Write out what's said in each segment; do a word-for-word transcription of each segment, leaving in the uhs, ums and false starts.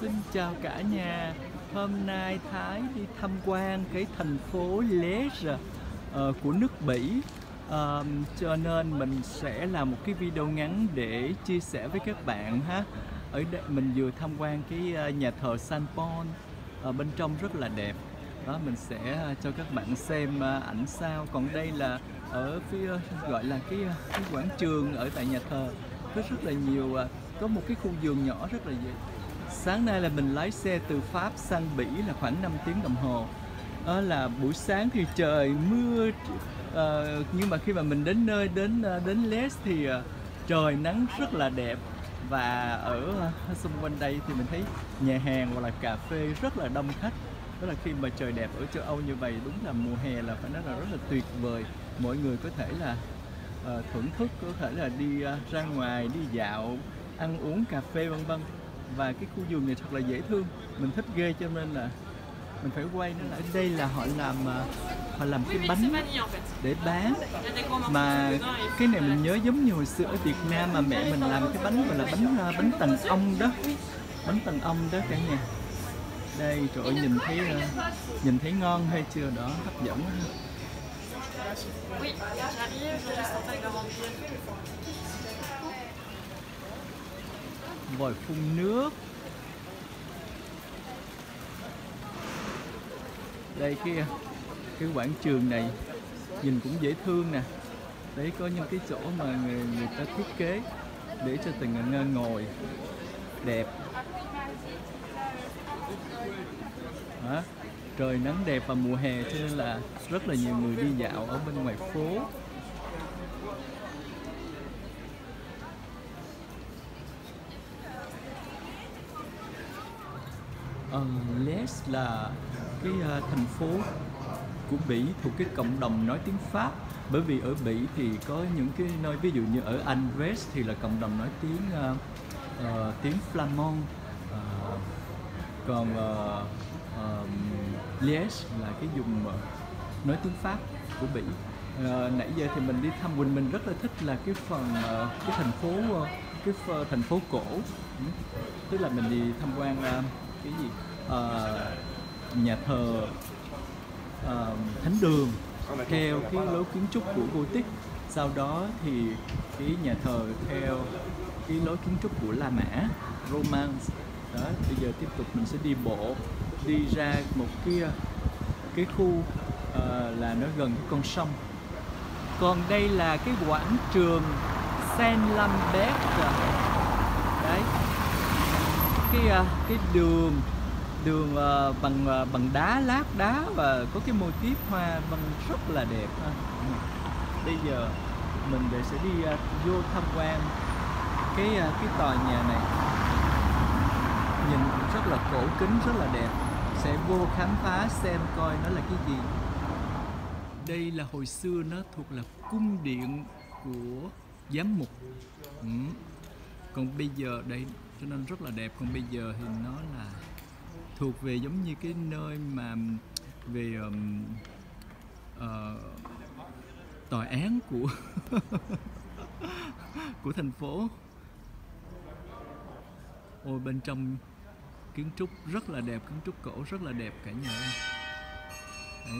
Xin chào cả nhà. Hôm nay Thái đi tham quan cái thành phố Liège uh, của nước Bỉ. Uh, cho nên mình sẽ làm một cái video ngắn để chia sẻ với các bạn ha. Ở đây mình vừa tham quan cái uh, nhà thờ Saint Paul, ở bên trong rất là đẹp. Đó, mình sẽ uh, cho các bạn xem uh, ảnh sau. Còn đây là ở phía uh, gọi là cái, uh, cái quảng trường ở tại nhà thờ. Có rất là nhiều, uh, có một cái khu vườn nhỏ rất là dễ. Sáng nay là mình lái xe từ Pháp sang Bỉ là khoảng năm tiếng đồng hồ. Đó là buổi sáng thì trời mưa, uh, nhưng mà khi mà mình đến nơi đến uh, đến Liège thì uh, trời nắng rất là đẹp. Và ở uh, xung quanh đây thì mình thấy nhà hàng hoặc là cà phê rất là đông khách. Đó là khi mà trời đẹp ở châu Âu như vậy, đúng là mùa hè là phải nói là rất là tuyệt vời. Mọi người có thể là uh, thưởng thức, có thể là đi uh, ra ngoài đi dạo, ăn uống cà phê vân vân. Và cái khu vườn này thật là dễ thương, mình thích ghê cho nên là mình phải quay nó lại. Ở đây là họ làm họ làm cái bánh để bán, mà cái này mình nhớ giống như hồi xưa ở Việt Nam mà mẹ mình làm cái bánh gọi là bánh bánh tầng ong đó, bánh tầng ong đó cả nhà. Đây trời ơi, nhìn thấy nhìn thấy ngon hay chưa, đó hấp dẫn. Vòi phun nước. Đây cái cái quảng trường này nhìn cũng dễ thương nè. Đấy, có những cái chỗ mà người, người ta thiết kế để cho từng người ngồi đẹp. Đó, trời nắng đẹp vào mùa hè cho nên là rất là nhiều người đi dạo ở bên ngoài phố. Uh, Liège là cái uh, thành phố của Bỉ thuộc cái cộng đồng nói tiếng Pháp. Bởi vì ở Bỉ thì có những cái nơi, ví dụ như ở Anvers thì là cộng đồng nói tiếng uh, uh, tiếng Flamand, uh, còn uh, uh, Liège là cái vùng uh, nói tiếng Pháp của Bỉ. Uh, nãy giờ thì mình đi thăm Quỳnh, mình rất là thích là cái phần uh, cái thành phố uh, cái uh, thành phố cổ, tức là mình đi tham quan uh, cái gì uh, nhà thờ uh, thánh đường theo cái lối kiến trúc của Gothic, sau đó thì cái nhà thờ theo cái lối kiến trúc của La Mã Romance. Đó, bây giờ tiếp tục mình sẽ đi bộ đi ra một cái cái khu uh, là nó gần cái con sông. Còn đây là cái quảng trường Saint Lambert. Đấy, cái cái đường đường uh, bằng uh, bằng đá, lát đá và có cái mô típ hoa văn rất là đẹp. Bây giờ mình để sẽ đi uh, vô tham quan cái uh, cái tòa nhà này, nhìn rất là cổ kính, rất là đẹp. Sẽ vô khám phá xem coi nó là cái gì. Đây là hồi xưa nó thuộc là cung điện của giám mục. Ừ. Còn bây giờ đây cho nên rất là đẹp. Còn bây giờ thì nó là thuộc về giống như cái nơi mà về um, uh, tòa án của của thành phố. Ôi, bên trong kiến trúc rất là đẹp, kiến trúc cổ rất là đẹp cả nhà ơi. Đấy.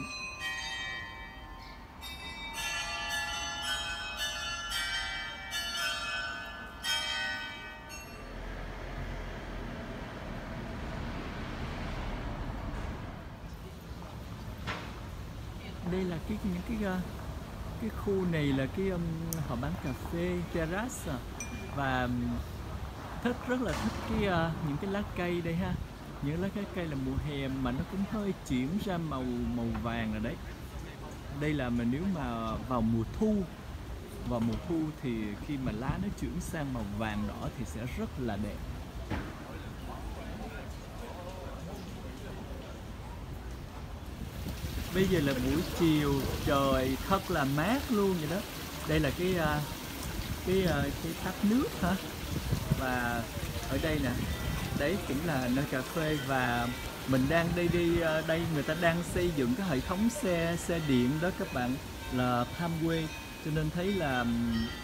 Đây là cái những cái cái khu này là cái um, họ bán cà phê terrace, và thích rất là thích cái uh, những cái lá cây đây ha. Những lá cái cây là mùa hè mà nó cũng hơi chuyển ra màu màu vàng rồi đấy. Đây là mà nếu mà vào mùa thu, vào mùa thu thì khi mà lá nó chuyển sang màu vàng đỏ thì sẽ rất là đẹp. Bây giờ là buổi chiều, trời thật là mát luôn vậy đó. Đây là cái cái cái thác nước hả? Và ở đây nè, đấy cũng là nơi cà phê, và mình đang đi đi đây người ta đang xây dựng cái hệ thống xe xe điện đó các bạn, là tramway, cho nên thấy là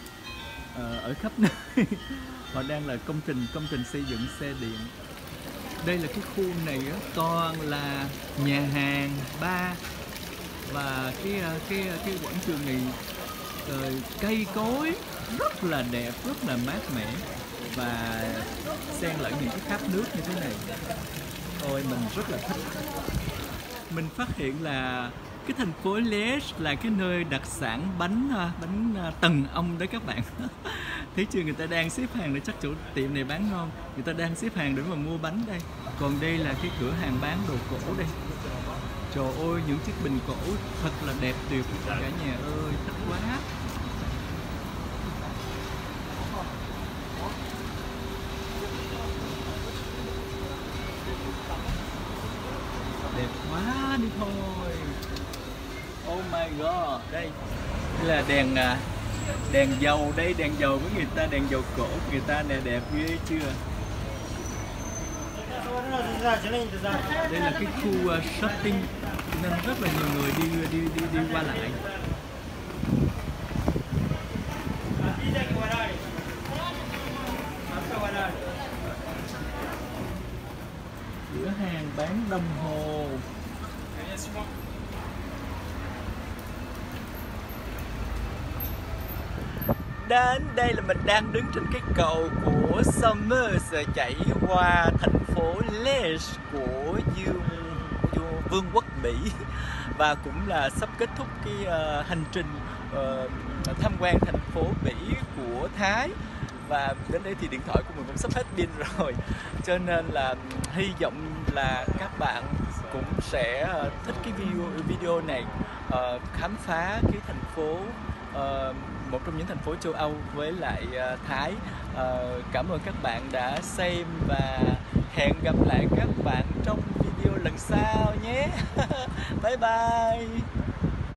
uh, ở khắp nơi họ đang là công trình công trình xây dựng xe điện. Đây là cái khu này á, toàn là nhà hàng, bar và cái cái cái quảng trường này uh, cây cối rất là đẹp, rất là mát mẻ và xen lẫn những cái thác nước như thế này. Ôi mình rất là thích. Mình phát hiện là cái thành phố Liège là cái nơi đặc sản bánh bánh tần ong đấy các bạn. Thấy chưa, người ta đang xếp hàng để, chắc chỗ tiệm này bán ngon, người ta đang xếp hàng để mà mua bánh đây. Còn đây là cái cửa hàng bán đồ cổ đây. Trời ơi, những chiếc bình cổ thật là đẹp tuyệt cả nhà ơi, thích quá. Đẹp quá đi thôi. Oh my god, đây, đây là đèn đèn dầu đây, đèn dầu với người ta, đèn dầu cổ người ta nè, đẹp ghê chưa. Đây là cái khu uh, shopping nên rất là nhiều người đi đi đi đi qua lại. Cửa hàng bán đồng hồ. Đến đây là mình đang đứng trên cái cầu của Somers chảy qua thành phố Liège của Dương, Dương, Vương quốc Bỉ, và cũng là sắp kết thúc cái uh, hành trình uh, tham quan thành phố Bỉ của Thái. Và đến đây thì điện thoại của mình cũng sắp hết pin rồi, cho nên là hy vọng là các bạn cũng sẽ uh, thích cái video video này, uh, khám phá cái thành phố, uh, một trong những thành phố châu Âu với lại uh, Thái. Uh, cảm ơn các bạn đã xem và hẹn gặp lại các bạn trong video lần sau nhé. Bye bye.